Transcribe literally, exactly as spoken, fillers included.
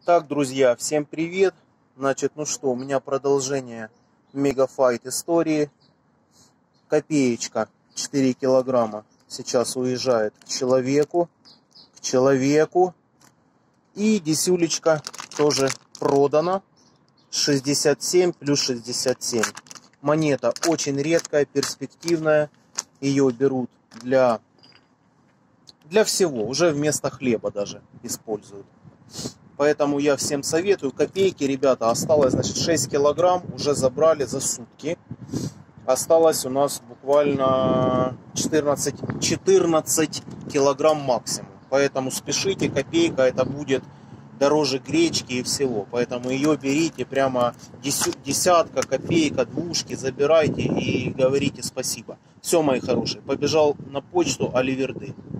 Так, друзья, всем привет. Значит, ну что, у меня продолжение мегафайт истории. Копеечка, четыре килограмма, сейчас уезжает к человеку, к человеку. И десюлечка тоже продана, шестьдесят семь плюс шестьдесят семь. Монета очень редкая, перспективная. Ее берут для, для всего, уже вместо хлеба даже используют. Поэтому я всем советую. Копейки, ребята, осталось, значит, шесть килограмм. Уже забрали за сутки. Осталось у нас буквально четырнадцать, четырнадцать килограмм максимум. Поэтому спешите. Копейка это будет дороже гречки и всего. Поэтому ее берите прямо десятка, копейка, двушки. Забирайте и говорите спасибо. Все, мои хорошие. Побежал на почту Аливерды.